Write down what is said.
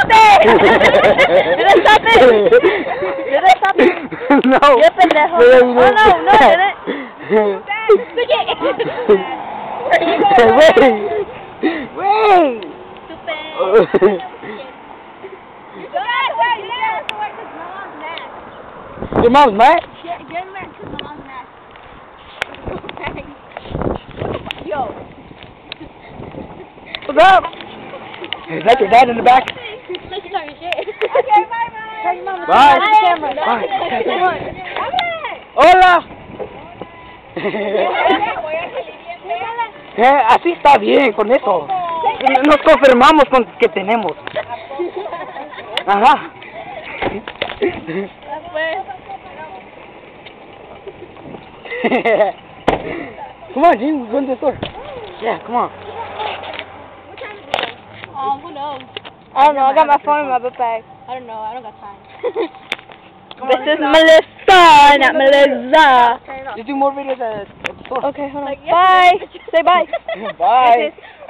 it! Did I stop it? Did I stop it? No. Yo pendejo. No, Oh no, no, I didn't. Where you going? Wait! Stupid. Your mom's mad? Get mad because my mom's mad. Yo. What's up? Is that your dad in the back? Okay, bye-bye. Tell your mom to Bye. turn on the camera. Bye. Hola. Así está bien con eso. Nos confirmamos con que tenemos. Ajá. Come on, Gene, we're going to the store. Yeah, come on. Who knows? I don't know, I got my phone in my book bag. I don't know. I don't got time. This is Melissa, not Melissa. You do more videos at the store. Okay, hold on. Bye. Say bye. Bye.